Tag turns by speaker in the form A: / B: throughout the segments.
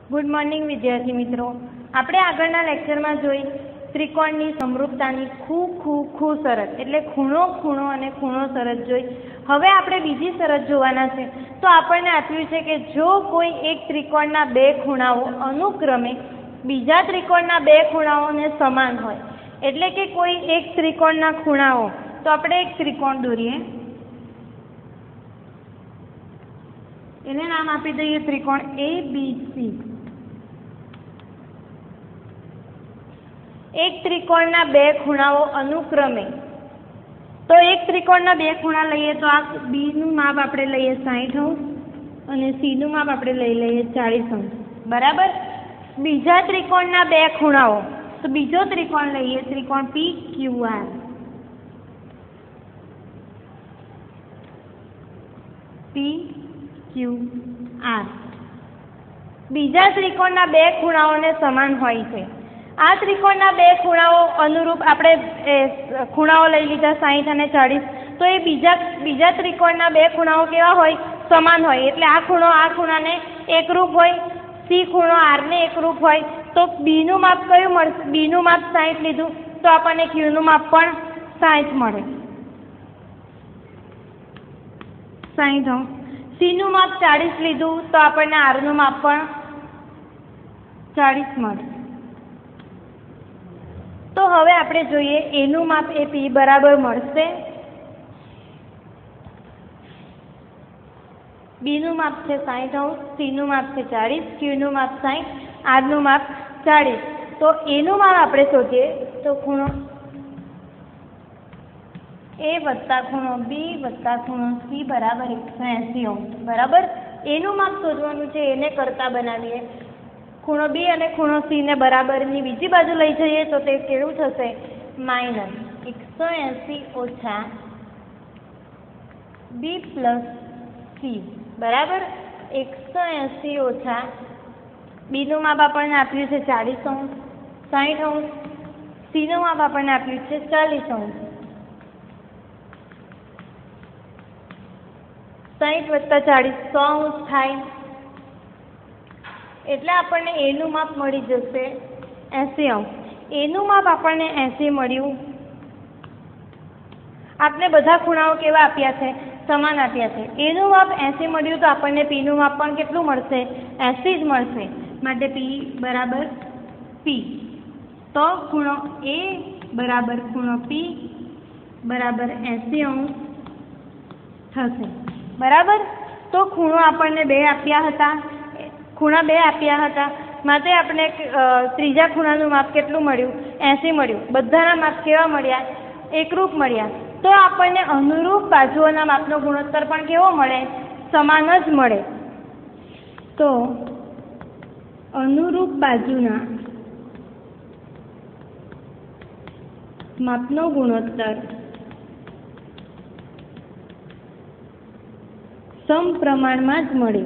A: Good morning વિદ્યાર્થી મિત્રો. આપણે આગળના લેક્ચરમાં જોઈ ત્રિકોણની સમરૂપતાની ખૂ શરત એટલે ખૂણો અને ખૂણો શરત જોઈ. હવે આપણે બીજી શરત જોવાના છે. તો આપણને આપ્યું છે કે જો કોઈ એક ત્રિકોણના બે ખૂણાઓ અનુક્રમે બીજા ત્રિકોણના બે ખૂણાઓને સમાન હોય, એટલે કે કોઈ એક ત્રિકોણના ખૂણાઓ, તો આપણે એક ત્રિકોણ દોરીએ, એને નામ આપી દઈએ ત્રિકોણ ABC. એક ત્રિકોણના બે ખૂણાઓ અનુક્રમે, તો એક ત્રિકોણના બે ખૂણા લઈએ તો આ બી નું માપ આપણે લઈએ 60° અને સી નું માપ આપણે લઈએ 40°. બરાબર. બીજા ત્રિકોણના બે ખૂણાઓ, તો બીજો ત્રિકોણ લઈએ, ત્રિકોણ PQR. PQR બીજા ત્રિકોણના બે ખૂણાઓને સમાન હોય છે. આ ત્રિકોણના બે ખૂણાઓ અનુરૂપ આપણે ખૂણાઓ લઈ લીધા 60 અને 40. તો એ બીજા ત્રિકોણના બે ખૂણાઓ કેવા હોય? સમાન હોય. એટલે આ ખૂણો આ ખૂણાને એકરૂપ હોય, સી ખૂણો આરને એકરૂપ હોય. તો બી નું માપ કયું મળશે? બી નું માપ 60 લીધું તો આપણને ક્યુ નું માપ પણ 60 મળે. 60. સી નું માપ 40 લીધું તો આપણને આર નું માપ પણ 40 મળે. તો હવે આપણે જોઈએ એનું માપ એ પી બરાબર મળશે. બી નું માપ છે 60°, સી નું માપ છે 40, ક્યુ નું માપ 60, આર નું માપ 40. તો એનું માપ આપણે શોધીએ તો ખૂણો એ વત્તા ખૂણો બી વત્તા ખૂણો સી બરાબર 180°. બરાબર. એનું માપ શોધવાનું છે, એને કરતા બનાવીએ. ખૂણો બી અને ખૂણો સી ને બરાબરની બીજી બાજુ લઈ જઈએ તો તે કેવું થશે? -180 - બી પ્લસ સી બરાબર 180 - બી નું માપ આપણને આપ્યું છે 40°, 60°. સી નું માપ આપણને આપ્યું છે 40°. 60 + 40 100° થાય. એટલે આપણને એનું માપ મળી જશે 80°. એનું માપ આપણને 80 મળ્યું. આપણે બધા ખૂણાઓ કેવા આપ્યા છે? સમાન આપ્યા છે. એનું માપ 80 મળ્યું તો આપણને પી નું માપ પણ કેટલું મળશે? 80 જ મળશે. માટે પી બરાબર પી. તો ખૂણો એ બરાબર ખૂણો પી બરાબર 80° થશે. બરાબર. તો ખૂણો આપણને ખૂણા બે આપ્યા હતા. માટે આપણે ત્રીજા ખૂણાનું માપ કેટલું મળ્યું? 80 મળ્યું. બધાના માપ કેવા મળ્યા? એકરૂપ મળ્યા. તો આપણને અનુરૂપ બાજુઓના માપનો ગુણોત્તર પણ કેવો મળે? સમાન જ મળે. તો અનુરૂપ બાજુના માપનો ગુણોત્તર સમપ્રમાણમાં જ મળે.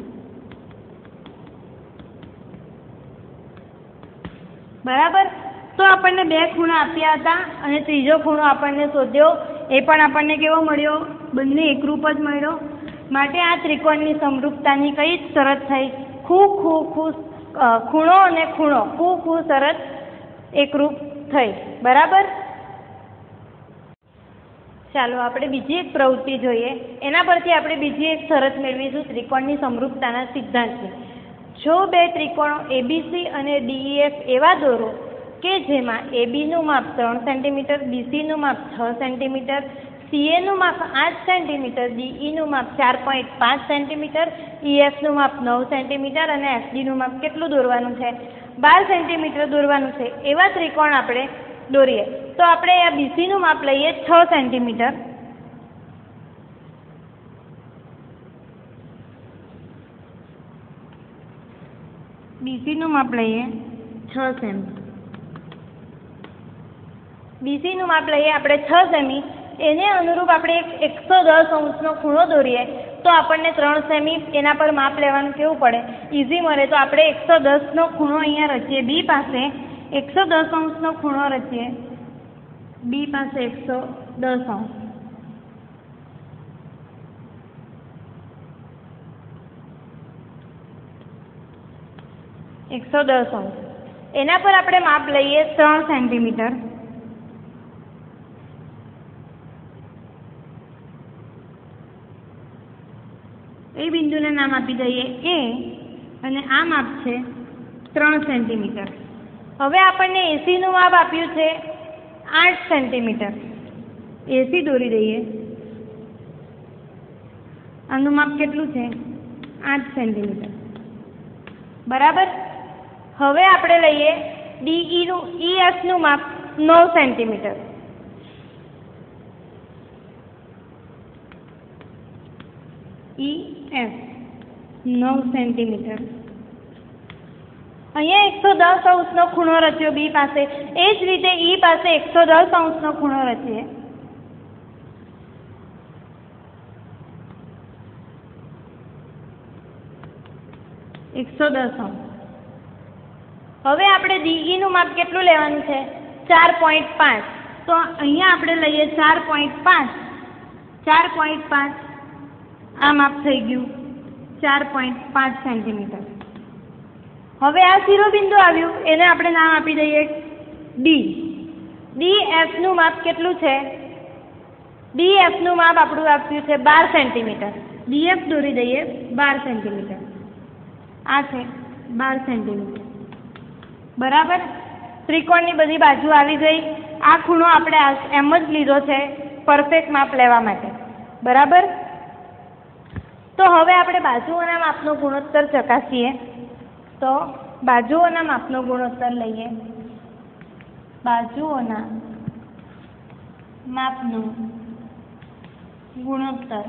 A: બરાબર. તો આપણને બે ખૂણા આપ્યા હતા અને ત્રીજો ખૂણો આપણને શોધ્યો, એ પણ આપણને કેવો મળ્યો? બંને એકરૂપ જ મળ્યો. માટે આ ત્રિકોણની સમરૂપતાની કઈ શરત થઈ? ખૂણો અને ખૂણો ખૂ શરત એકરૂપ થઈ. બરાબર. ચાલો આપણે બીજી એક પ્રવૃત્તિ જોઈએ. એના પરથી આપણે બીજી એક શરત મેળવીશું ત્રિકોણની સમરૂપતાના સિદ્ધાંતની. જો બે ત્રિકોણો એબીસી અને ડીઈએફ એવા દોરો કે જેમાં એબી નું માપ 3 cm, બીસી નું માપ 6 cm, સીએ નું માપ 8 cm, ડીઈ નું માપ 4.5 cm, ઈએફ નું માપ 9 cm અને એફડી નું માપ કેટલું દોરવાનું છે? 12 cm દોરવાનું છે. એવા ત્રિકોણ આપણે દોરીએ. તો આપણે આ બીસી નું માપ લઈએ 6 cm, બીસી નું માપ લઈએ 6 સેમી. બીસી નું માપ લઈએ આપણે 6 સેમી. એને અનુરૂપ આપણે એક 110° ખૂણો દોરીએ તો આપણને 3 સેમી એના પર માપ લેવાનું કેવું પડે? ઈઝી મળે. તો આપણે 110 ખૂણો અહીંયા રચીએ. બી પાસે 110° ખૂણો રચીએ. બી પાસે 110°. 110 એના પર આપણે માપ લઈએ 3 સેન્ટીમીટર. એ બિંદુને નામ આપી દઈએ એ, અને આ માપ છે 3 સેન્ટીમીટર. હવે આપણને એસીનું માપ આપ્યું છે 8 સેન્ટીમીટર. એસી દોરી દઈએ. આનું માપ કેટલું છે? 8 સેન્ટીમીટર. બરાબર. હવે આપણે લઈએ EFનું માપ 9 સેન્ટીમીટર. EF 9 centimetre. અહીંયા 110° ખૂણો રચ્યો બી પાસે. એ જ રીતે ઈ પાસે 110° ખૂણો રચીએ. હવે આપણે DEનું માપ કેટલું લેવાનું છે? 4.5. તો અહીંયા આપણે લઈએ 4.5. 4.5 આ માપ થઈ ગયું 4.5 સેન્ટીમીટર. હવે આ શિરોબિંદુ આવ્યું, એને આપણે નામ આપી દઈએ ડી. DFનું માપ કેટલું છે? DFનું માપ આપણું આપ્યું છે 12 સેન્ટીમીટર. DF દોરી દઈએ 12 સેન્ટીમીટર. આ છે 12 સેન્ટીમીટર. બરાબર. ત્રિકોણની બધી બાજુ આવી ગઈ. આ ખૂણો આપણે એમ જ લીધો છે પરફેક્ટ માપ લેવા માટે. બરાબર. તો હવે આપણે બાજુઓના માપનો ગુણોત્તર ચકાસીએ. તો બાજુઓના માપનો ગુણોત્તર લઈએ. બાજુઓના માપનો ગુણોત્તર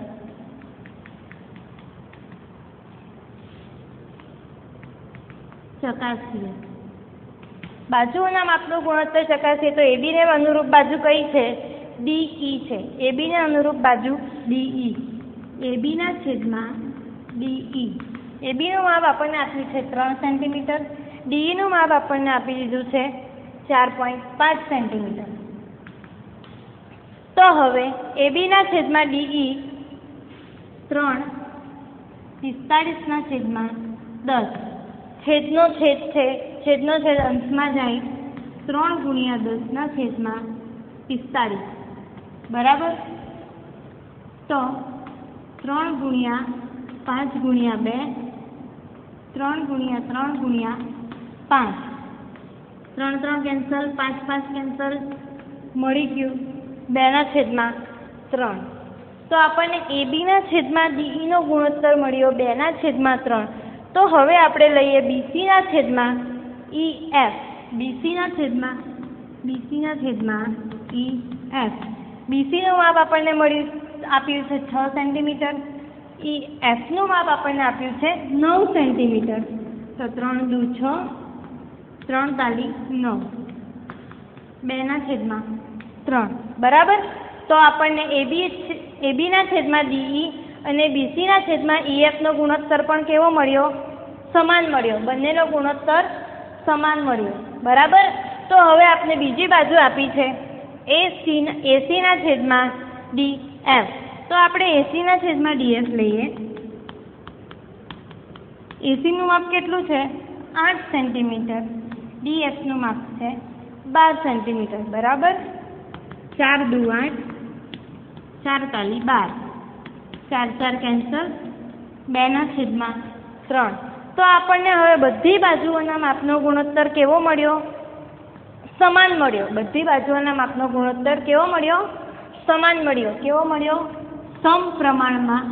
A: ચકાસીએ. બાજુઓના માપનો ગુણોત્તર ચકાસીએ તો AB ને અનુરૂપ બાજુ કઈ છે? DE છે. AB ને અનુરૂપ બાજુ DE. AB ના છેદમાં DE. AB નું માપ આપણને આપ્યું છે 3 સેન્ટીમીટર. DE નું માપ આપણને આપી દીધું છે 4.5 સેન્ટીમીટર. તો હવે AB ના છેદમાં DE 3 45/10. છેદનો છેદ છે, છેદનો છેદ અંશમાં જાય. 3×10⁻45. બરાબર. તો 3×5×2 3×3×5. 3 3 કેન્સલ, 5 5 કેન્સલ, મળી ગયું 2/3. તો આપણને AB ના છેદમાં DE નો ગુણોત્તર મળ્યો 2/3. તો હવે આપણે લઈએ BC ના છેદમાં EF. BC ના છેદમાં EF. BC નું માપ આપણને આપ્યું છે 6 સેન્ટીમીટર. EF નું માપ આપણને આપ્યું છે 9 સેન્ટીમીટર. તો 3 દુ 6, 3 તાલી 9, 2/3. બરાબર. તો આપણને AB ના છેદમાં DE અને BC ના છેદમાં EF નો ગુણોત્તર પણ કેવો મળ્યો? સમાન મળ્યો. બંનેનો ગુણોત્તર સમાન મળ્યો. બરાબર. તો હવે આપણે બીજી બાજુ આપી છે AC ના છેદમાં DF. તો આપણે AC ના છેદમાં DF લઈએ. AC નું માપ કેટલું છે? 8 સેન્ટીમીટર. DF નું માપ છે 12 સેન્ટીમીટર. બરાબર. 4 દુ 8, 4 તાલી 12, 4 4 કેન્સલ, 2/3. તો આપણને હવે બધી બાજુઓના માપનો ગુણોત્તર કેવો મળ્યો? સમાન મળ્યો. બધી બાજુઓના માપનો ગુણોત્તર કેવો મળ્યો? સમાન મળ્યો. કેવો મળ્યો? સમપ્રમાણમાં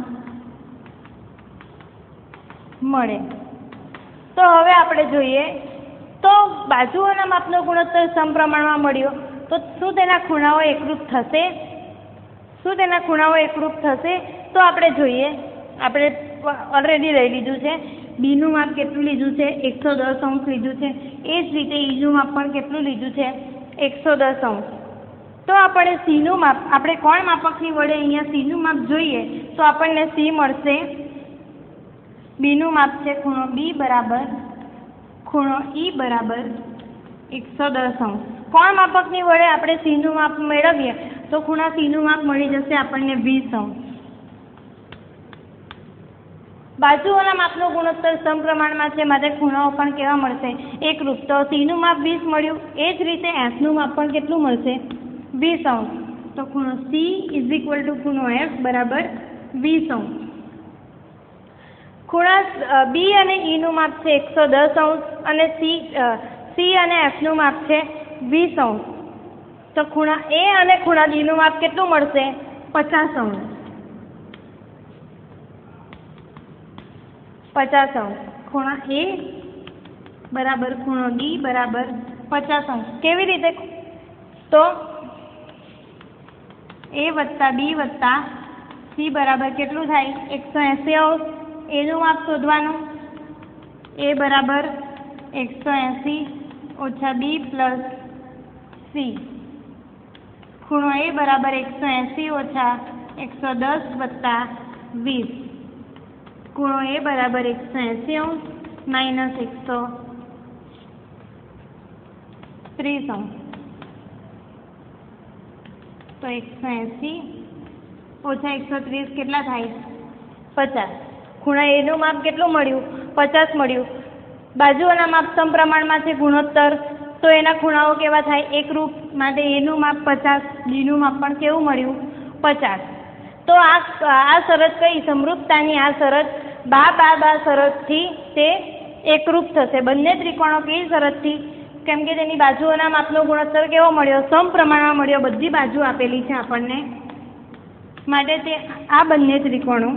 A: મળે. તો હવે આપણે જોઈએ તો બાજુઓના માપનો ગુણોત્તર સમપ્રમાણમાં મળ્યો તો શું તેના ખૂણાઓ એકરૂપ થશે? શું તેના ખૂણાઓ એકરૂપ થશે? તો આપણે જોઈએ. આપણે ઓલરેડી લઈ લીધું છે. બીનું માપ કેટલું લીધું છે? 110° લીધું છે. એ જ રીતે ઈનું માપ પણ કેટલું લીધું છે? 110°. તો આપણે સીનું માપ, આપણે કોણ માપકની વડે અહીંયા સીનું માપ જોઈએ તો આપણને સી મળશે. બીનું માપ છે ખૂણો બી બરાબર ખૂણો ઈ બરાબર 110°. કોણ માપકની વડે આપણે સીનું માપ મેળવીએ તો ખૂણા સીનું માપ મળી જશે આપણને 20°. બાજુઓના માપનો ગુણોત્તર સમપ્રમાણમાં છે, માટે ખૂણાઓ પણ કેવા મળશે? એકરૂપ. તો C નું માપ 20 મળ્યું, એ જ રીતે F નું માપ પણ કેટલું મળશે? 20°. તો ખૂણો C = ખૂણો F બરાબર 20°. ખૂણા B અને E નું માપ છે 110° અને C અને F નું માપ છે 20°. તો ખૂણા A અને ખૂણા D નું માપ કેટલું મળશે? 50°. 50°. ખૂણા A બરાબર ખૂણો D બરાબર 50°. કેવી રીતે? તો A વત્તા B વત્તા C બરાબર કેટલું થાય? 180°. A નું માપ શોધવાનું. A બરાબર 180 ઓછા B પ્લસ C. ખૂણો A બરાબર 180 ઓછા 110 વત્તા 20. ખૂણો A બરાબર 180° માઇનસ 130°. તો 180 ઓછા 130 કેટલા થાય? 50. ખૂણા A નું માપ કેટલું મળ્યું? 50 મળ્યું. બાજુઓના માપ સમપ્રમાણમાં છે, ગુણોત્તર. તો એના ખૂણાઓ કેવા થાય? એકરૂપ. માટે A નું માપ 50, D નું માપ પણ કેવું મળ્યું? 50. તો આ શરત કઈ? સમરૂપતાની આ શરત બા શરતથી તે એકરૂપ થશે. બંને ત્રિકોણો કઈ શરતથી? કેમ કે તેની બાજુઓના માપનો ગુણોત્તર કેવો મળ્યો? સમપ્રમાણમાં મળ્યો. બધી બાજુ આપેલી છે આપણને, માટે તે આ બંને ત્રિકોણો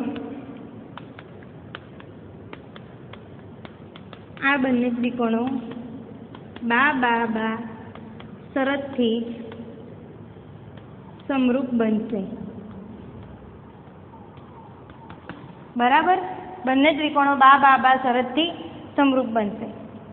A: બા શરતથી સમરૂપ બનશે. બરાબર? બંને ત્રિકોણો બા શરતથી સમરૂપ બનશે.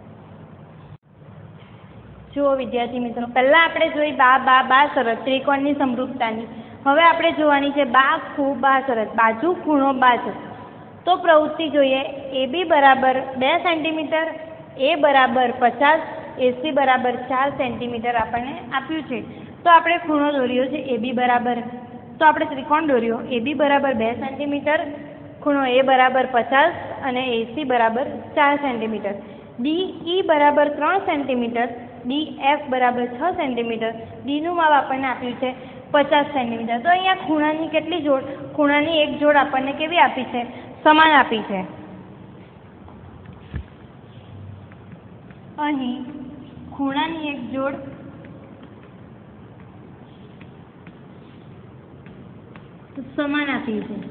A: જુઓ વિદ્યાર્થી મિત્રો, પહેલા આપણે જોઈ બા શરત ત્રિકોણની સમરૂપતાની. હવે આપણે જોવાની છે બા શરત, બાજુ ખૂણો બા છે. તો પ્રવૃત્તિ જોઈએ. AB બરાબર 2 સેન્ટીમીટર, A બરાબર 50, AC બરાબર 4 સેન્ટીમીટર આપણને આપ્યું છે. તો આપણે ખૂણો દોર્યો છે AB બરાબર, તો આપણે ત્રિકોણ દોર્યો. AB બરાબર 2 સેન્ટીમીટર, ખૂણો A બરાબર 50 અને AC બરાબર 4 સેન્ટીમીટર. DE બરાબર 3 સેન્ટીમીટર, DF બરાબર 6 સેન્ટીમીટર, D નું માપ આપણને આપ્યું છે 50 સેન્ટીમીટર. તો અહીંયા ખૂણાની કેટલી જોડ? ખૂણાની એક જોડ આપણને કેવી આપી છે? સમાન આપી છે. અહીં ખૂણાની એક જોડ સમાન આપી છે.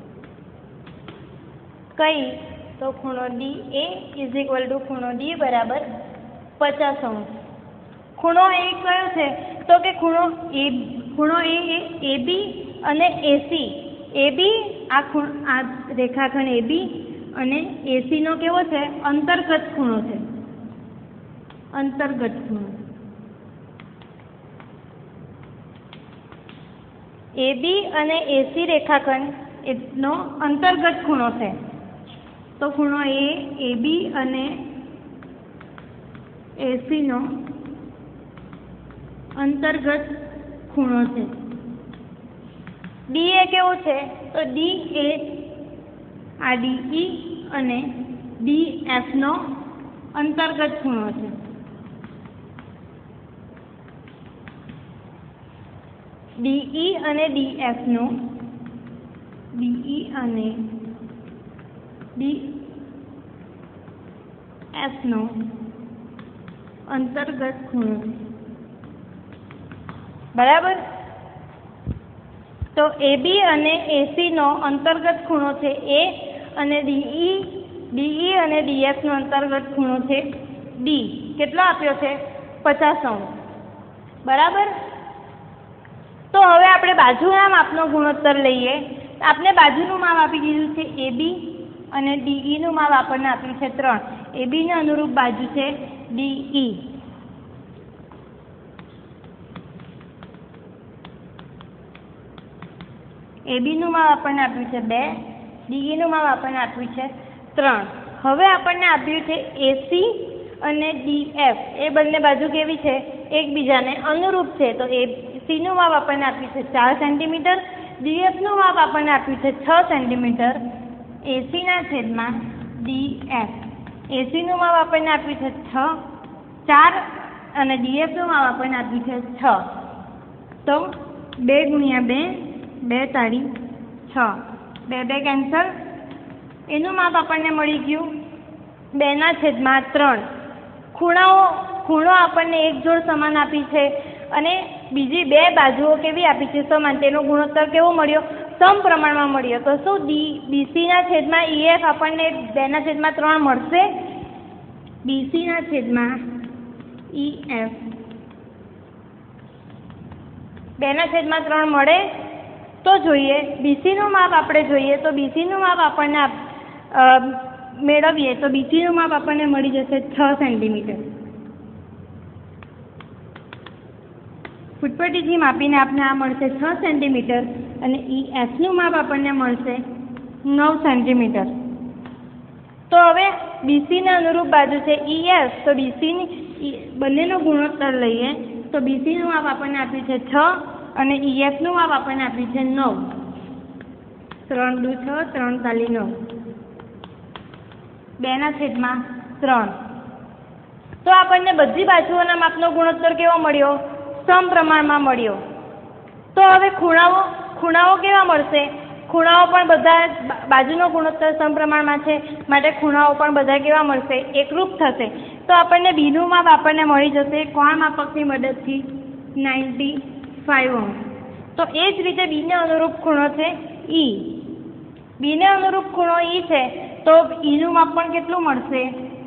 A: કઈ? તો ખૂણો DA = ખૂણો D બરાબર 50°. ખૂણો A કયો છે? તો કે ખૂણો A એ AB અને AC. AB આ રેખાખંડ AB અને AC નો કેવો છે? અંતર્ગત ખૂણો છે. અંતર્ગત ખૂણો AB અને AC રેખાખંડ નો અંતર્ગત ખૂણો છે. તો ખૂણો AB અને AC નો અંતર્ગત ખૂણો છે. DA કેવો છે? તો D એ આ DE અને DF નો અંતર્ગત ખૂણો છે. DE અને DF નો અંતર્ગત ખૂણો છે. બરાબર? તો AB અને AC નો અંતર્ગત ખૂણો છે A અને DE અને DF નો અંતર્ગત ખૂણો છે D. કેટલો આપ્યો છે? 50°. બરાબર? તો હવે આપણે બાજુના માપનો ગુણોત્તર લઈએ. આપણે બાજુનું માપ આપી દીધું છે AB અને DE નું માપ આપણને આપ્યું છે 3. AB ને અનુરૂપ બાજુ છે DE. AB નું માપ આપણને આપ્યું છે 2, DE નું માપ આપણને આપ્યું છે 3. હવે આપણને આપ્યું છે AC અને DF. એ બંને બાજુ કેવી છે? એકબીજાને અનુરૂપ છે. તો AC નું માપ આપણને આપ્યું છે 4 સેન્ટીમીટર, DF નું માપ આપણને આપ્યું છે 6 સેન્ટીમીટર. એસીના છેદમાં ડીએફ. એસીનું માપ આપણને આપ્યું છે 4 અને ડીએફનું માપ આપણને આપ્યું છે 6. તો 2 × 2 2 તાળી 6, 2 2 કેન્સલ. એનું માપ આપણને મળી ગયું 2/3. ખૂણો આપણને એક જોડ સમાન આપી છે અને બીજી 2 બાજુઓ કેવી આપી છે? સમાન. તેનો ગુણોત્તર કેવો મળ્યો? સમપ્રમાણમાં મળ્યો. તો શું બીસીના છેદમાં ઈએફ આપણને 2/3 મળશે? બીસીના છેદમાં ઈએફ 2/3 મળે? તો જોઈએ બીસીનું માપ આપણે જોઈએ તો બીસીનું માપ આપણને મેળવીએ તો બીસીનું માપ આપણને મળી જશે 6 સેન્ટીમીટર. ફૂટપટ્ટીથી માપીને આપણને આ મળશે 6 સેન્ટીમીટર અને ઈએફનું માપ આપણને મળશે 9 સેન્ટીમીટર. તો હવે બીસીને અનુરૂપ બાજુ છે ઈએફ. તો બીસીની બંનેનો ગુણોત્તર લઈએ તો બીસીનું માપ આપણને આપ્યું છે 6 અને ઈએફનું માપ આપણને આપ્યું છે 9. 3 દુ 6, 3 તાલી 9. 2/3. તો આપણને બધી બાજુઓના માપનો ગુણોત્તર કેવો મળ્યો? સમપ્રમાણમાં મળ્યો. તો હવે ખૂણાઓ કેવા મળશે? ખૂણાઓ પણ બધા બાજુનો ગુણોત્તર સમપ્રમાણમાં છે માટે ખૂણાઓ પણ બધા કેવા મળશે? એકરૂપ થશે. તો આપણને બીનું માપ આપણને મળી જશે કોણ માપકની મદદથી 95°. તો એ જ રીતે બીને અનુરૂપ ખૂણો છે ઈ. બીને અનુરૂપ ખૂણો ઈ છે તો ઈનું માપ પણ કેટલું મળશે?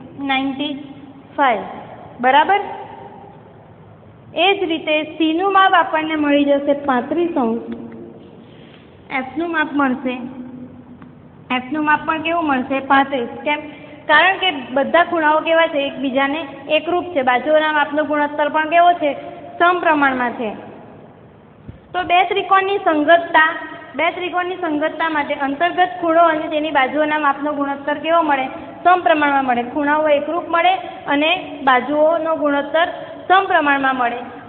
A: 95. બરાબર. એ જ રીતે સીનું માપ આપણને મળી જશે 35°. એફનું માપ મળશે. એફનું માપ પણ કેવું મળશે? 35. કેમ? કારણ કે બધા ખૂણાઓ કેવા છે? એકબીજાને એકરૂપ છે. બાજુઓના માપનો ગુણોત્તર પણ કેવો છે? સમપ્રમાણમાં છે. તો બે ત્રિકોણની સંગતતા માટે અંતર્ગત ખૂણો અને તેની બાજુઓના માપનો ગુણોત્તર કેવો મળે? સમપ્રમાણમાં મળે. ખૂણાઓ એકરૂપ મળે અને બાજુઓનો ગુણોત્તર સમપ્રમાણમાં મળે.